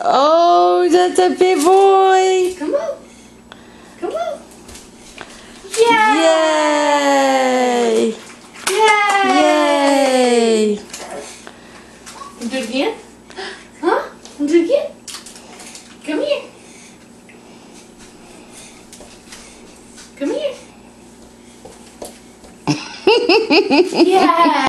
Oh, that's a big boy. Come on. Come on. Yay! Yay! Yay! Do it again? Huh? Do it again? Come here. Come here. Yeah.